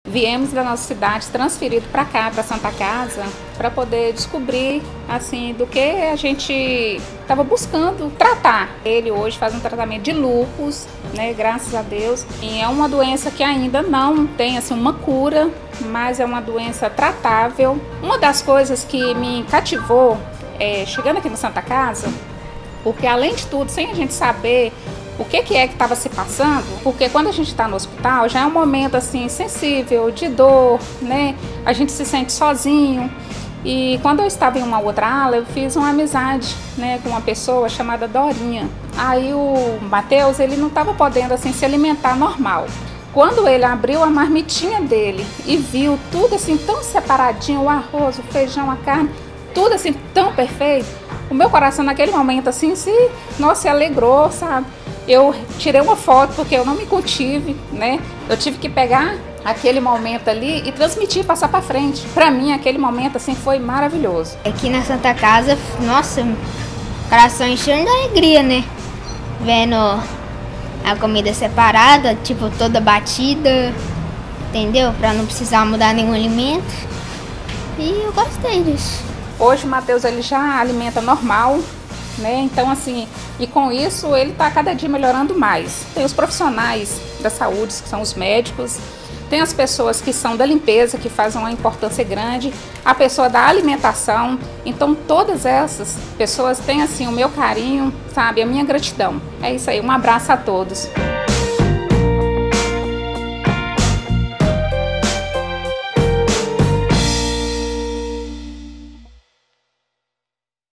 Viemos da nossa cidade transferido para cá, para Santa Casa, para poder descobrir assim do que a gente estava buscando tratar. Ele hoje faz um tratamento de lúpus, né, graças a Deus. E é uma doença que ainda não tem assim uma cura, mas é uma doença tratável. Uma das coisas que me cativou chegando aqui no Santa Casa, porque além de tudo, sem a gente saber o que é que estava se passando, porque quando a gente está no hospital já é um momento assim sensível, de dor, né? A gente se sente sozinho. E quando eu estava em uma outra ala, eu fiz uma amizade, né, com uma pessoa chamada Dorinha. Aí o Matheus, ele não estava podendo assim se alimentar normal. Quando ele abriu a marmitinha dele e viu tudo assim tão separadinho, o arroz, o feijão, a carne, tudo assim tão perfeito, o meu coração naquele momento assim se alegrou, sabe? Eu tirei uma foto porque eu não me contive, né? Eu tive que pegar aquele momento ali e transmitir, passar para frente. Para mim, aquele momento assim foi maravilhoso. Aqui na Santa Casa, nossa, o coração enchendo de alegria, né? Vendo a comida separada, tipo toda batida, entendeu? Para não precisar mudar nenhum alimento. E eu gostei disso. Hoje o Matheus ele já alimenta normal, né? Então assim, e com isso ele está cada dia melhorando mais. Tem os profissionais da saúde, que são os médicos, tem as pessoas que são da limpeza, que fazem uma importância grande, a pessoa da alimentação. Então todas essas pessoas têm assim o meu carinho, sabe, a minha gratidão. É isso aí, um abraço a todos.